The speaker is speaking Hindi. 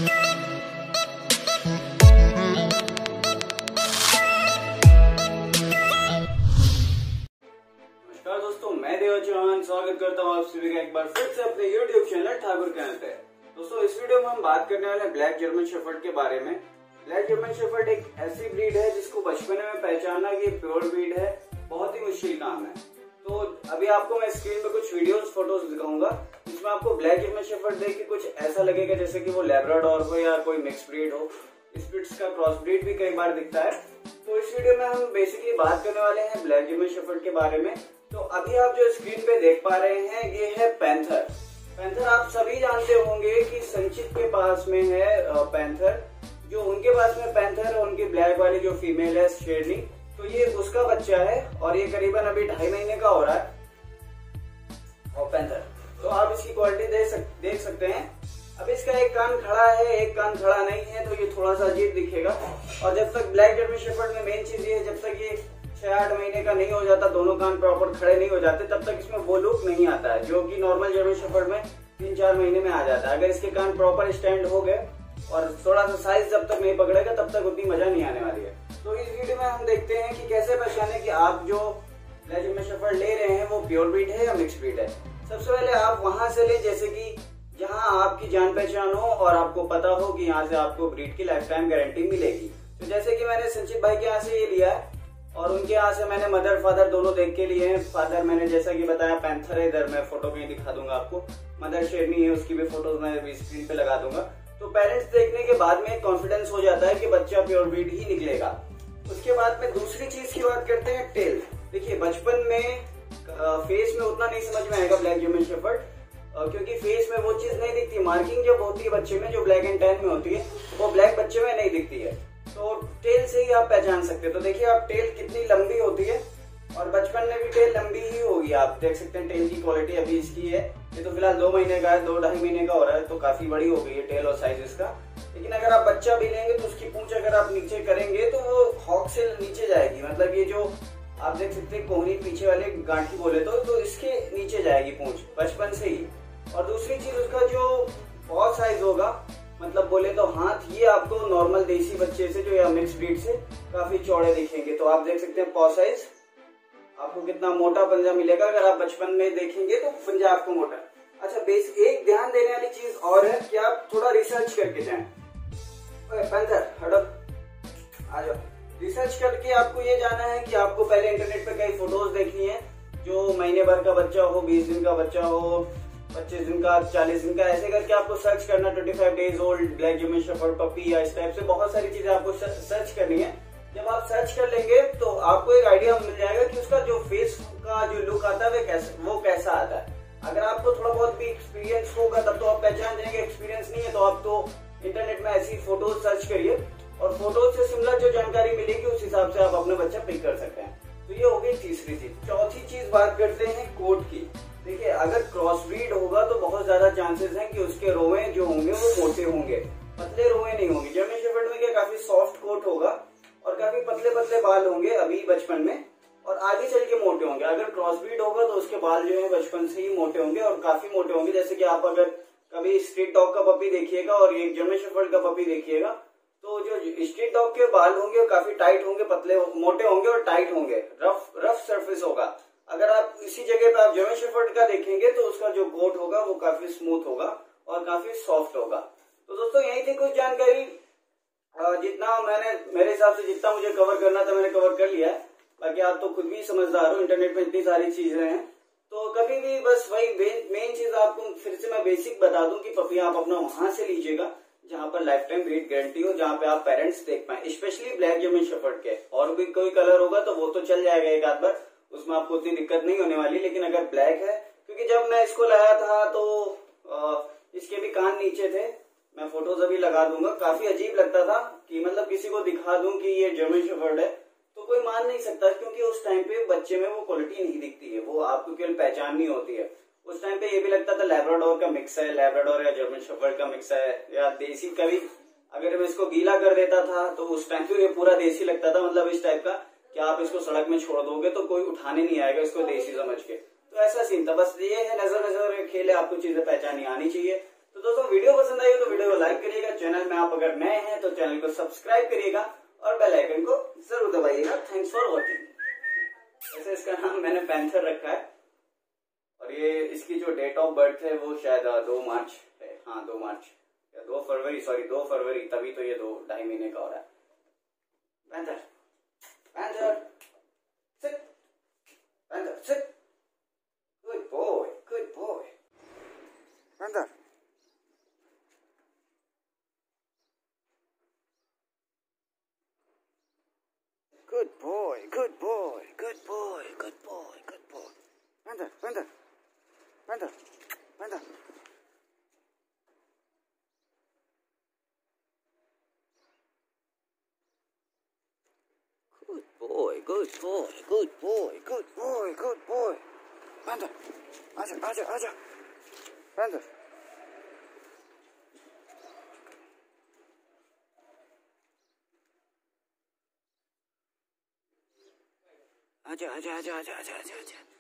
दोस्तों, मैं देवा चौहान स्वागत करता हूँ आप सभी का एक बार फिर से अपने YouTube चैनल ठाकुर चैनल पे। दोस्तों, इस वीडियो में हम बात करने वाले हैं ब्लैक जर्मन शेफर्ड के बारे में। ब्लैक जर्मन शेफर्ड एक ऐसी ब्रीड है जिसको बचपन में पहचानना कि प्योर ब्रीड है बहुत ही मुश्किल काम है। तो अभी आपको मैं स्क्रीन पे कुछ वीडियोस फोटोज दिखाऊंगा जिसमें आपको ब्लैक जर्मन शेफर्ड देख के कुछ ऐसा लगेगा जैसे कि वो लैब्राडोर हो या कोई मिक्स ब्रीड हो। स्पिट्स का क्रॉस ब्रीड भी कई बार दिखता है। तो इस वीडियो में हम बेसिकली बात करने वाले हैं ब्लैक जर्मन शेफर्ड के बारे में। तो अभी आप जो स्क्रीन पे देख पा रहे हैं ये है पैंथर। पैंथर आप सभी जानते होंगे कि संचित के पास में है पैंथर, जो उनके पास में पैंथर और उनकी ब्लैक वाली जो फीमेल है शेरनी, तो ये उसका बच्चा है और ये करीबन अभी 2.5 महीने का हो रहा है। और पैंथर तो आप इसकी क्वालिटी देख सकते हैं। अब इसका एक कान खड़ा है, एक कान खड़ा नहीं है, तो ये थोड़ा सा अजीब दिखेगा। और जब तक ब्लैक जर्मन शेफर्ड में मेन चीज ये है, जब तक ये 6-8 महीने का नहीं हो जाता, दोनों कान प्रॉपर खड़े नहीं हो जाते, तब तक इसमें वो लुक नहीं आता है जो कि नॉर्मल जर्मन शेफर्ड में 3-4 महीने में आ जाता है। अगर इसके कान प्रॉपर स्टैंड हो गए और थोड़ा सा साइज जब तक नहीं पकड़ेगा तब तक उतनी मजा नहीं आने वाली है। तो इस वीडियो में हम देखते हैं कि कैसे पहचाने कि आप जो ब्लैक जर्मन शेफर्ड ले रहे हैं वो प्योर ब्रीड है या मिक्स ब्रीड है। सबसे पहले आप वहां से ले जैसे कि जहां आपकी जान पहचान हो और आपको पता हो कि यहाँ से आपको ब्रीड की लाइफ टाइम गारंटी मिलेगी। तो जैसे कि मैंने संचित भाई के यहाँ से ये लिया है और उनके यहाँ से मैंने मदर फादर दोनों देख के लिए हैं। फादर मैंने जैसा कि बताया पैंथर है, इधर मैं फोटो कहीं दिखा दूंगा आपको। मदर शेरनी है, उसकी भी फोटोज मैं स्क्रीन पे लगा दूंगा। तो पेरेंट्स देखने के बाद में कॉन्फिडेंस हो जाता है कि बच्चा प्योर ब्रीड ही निकलेगा। उसके बाद में दूसरी चीज की बात करते हैं, टेल। देखिए बचपन में फेस में उतना नहीं समझ में आएगा ब्लैक जर्मन शेफर्ड, क्योंकि फेस में वो चीज नहीं दिखती। मार्किंग जब होती है बच्चे में, जो ब्लैक एंड टैन में होती है, वो ब्लैक बच्चे में नहीं दिखती है। तो टेल से ही आप पहचान सकते हैं। तो देखिए आप टेल कितनी लंबी होती है और बचपन में भी टेल लंबी ही होगी। आप देख सकते हैं टेल की क्वालिटी अभी इसकी है, ये तो फिलहाल 2 महीने का है, 2-2.5 महीने का हो रहा है, तो काफी बड़ी हो गई है टेल और साइज इसका। लेकिन अगर आप बच्चा भी लेंगे तो उसकी पूंछ अगर आप नीचे करेंगे तो वो हॉक से नीचे जाएगी। मतलब ये जो आप देख सकते हैं कोहनी पीछे वाले गांठी बोले तो इसके नीचे जाएगी पूंछ बचपन से ही। और दूसरी चीज उसका जो पॉ साइज होगा, मतलब बोले तो हाथ, ये आपको नॉर्मल देसी बच्चे से जो या मिक्स ब्रीड से काफी चौड़े दिखेंगे। तो आप देख सकते हैं पॉ साइज आपको कितना मोटा पंजा मिलेगा। अगर आप बचपन में देखेंगे तो पंजा आपको मोटा। अच्छा, बेस एक ध्यान देने वाली चीज और है कि आप थोड़ा रिसर्च करके जाएं। पैंथर हटो, आ जाओ। रिसर्च करके आपको ये जाना है कि आपको पहले इंटरनेट पे कई फोटोज देखनी है जो महीने भर का बच्चा हो, 20 दिन का बच्चा हो, 25 दिन का, 40 दिन का, ऐसे करके आपको सर्च करना। 25 days old black German shepherd puppy या इस टाइप से बहुत सारी चीजें आपको सर्च करनी है। जब आप सर्च कर लेंगे तो आपको एक आइडिया मिल जाएगा कि उसका जो फेस का जो लुक आता है वो कैसा आता है। अगर आपको थोड़ा बहुत भी एक्सपीरियंस होगा तब तो आप पहचान जाएंगे। एक्सपीरियंस नहीं है तो आप तो इंटरनेट में ऐसी फोटोज सर्च करिए और फोटोज से सिमिलर जो जानकारी मिलेगी उस हिसाब से आप अपना बच्चा पिक कर सकते हैं। तो ये हो गई तीसरी चीज। चौथी चीज बात करते हैं कोट की। देखिए अगर क्रॉस ब्रीड होगा तो बहुत ज्यादा चांसेस हैं कि उसके रोए जो होंगे वो मोटे होंगे, पतले रोए नहीं होंगे। जर्मन शेफर्ड में क्या काफी सॉफ्ट कोट होगा और काफी पतले पतले बाल होंगे अभी बचपन में, और आगे चल के मोटे होंगे। अगर क्रॉस ब्रीड होगा तो उसके बाल जो है बचपन से ही मोटे होंगे और काफी मोटे होंगे। जैसे कि आप अगर कभी स्ट्रीट डॉग का पपी देखिएगा और एक जर्मन शेफर्ड का पपी देखिएगा तो जो स्ट्रीट डॉग के बाल होंगे वो काफी टाइट होंगे, पतले मोटे होंगे और टाइट होंगे, रफ सरफेस होगा। अगर आप इसी जगह पे आप जर्मन शेफर्ड का देखेंगे तो उसका जो कोट होगा वो काफी स्मूथ होगा और काफी सॉफ्ट होगा। तो दोस्तों यही थी कुछ जानकारी। जितना मेरे हिसाब से जितना मुझे कवर करना था मैंने कवर कर लिया है। बाकी आप तो खुद भी समझदार हो, इंटरनेट में इतनी सारी चीजें हैं। तो कभी भी बस वही मेन चीज आपको फिर से मैं बेसिक बता दूं कि पपी आप अपना वहां से लीजिएगा जहां पर लाइफ टाइम ब्रीड गारंटी हो, जहां पे आप पेरेंट्स देख पाए, स्पेशली ब्लैक जर्मन शेफर्ड के। और भी कोई कलर होगा तो वो तो चल जाएगा एक आध बार, उसमें आपको उतनी दिक्कत नहीं होने वाली। लेकिन अगर ब्लैक है, क्योंकि जब मैं इसको लाया था तो इसके भी कान नीचे थे, मैं फोटोज अभी लगा दूंगा। काफी अजीब लगता था कि मतलब किसी को दिखा दूं कि ये जर्मन शेफर्ड है तो कोई मान नहीं सकता, क्योंकि उस टाइम पे बच्चे में वो क्वालिटी नहीं दिखती है, वो आपको केवल पहचान नहीं होती है। उस टाइम पे ये भी लगता था लैब्राडोर का मिक्स है, लैब्राडोर या जर्मन शेफर्ड का मिक्स है या देसी। कभी अगर मैं इसको गीला कर देता था तो उस टाइम पे ये पूरा देसी लगता था, मतलब इस टाइप का कि आप इसको सड़क में छोड़ दोगे तो कोई उठाने नहीं आएगा इसको देसी समझ के। तो ऐसा सीन था। बस ये है, नजर खेल है, आपको चीजें पहचानी आनी चाहिए। तो दोस्तों वीडियो पसंद आई हो तो वीडियो को लाइक करिएगा। चैनल में आप अगर नए हैं तो चैनल को सब्सक्राइब करिएगा और बेल आइकन को जरूर दबाइएगा। Thanks for watching. वैसे इसका नाम मैंने पैंथर रखा है और ये इसकी जो डेट ऑफ बर्थ है वो शायद 2 मार्च है। हाँ 2 मार्च या 2 फरवरी, सॉरी 2 फरवरी, तभी तो ये 2-2.5 महीने का हो रहा है। Panther Panther sit, Panther sit, good boy, good boy, Panther. Good boy, good boy, good boy, good boy, good boy. Panther, panther, panther, panther. Good boy, good boy, good boy, good boy, good boy. Panther, आजा, आजा, आजा. Panther. आजा आजा आजा आजा आजा आजा आजा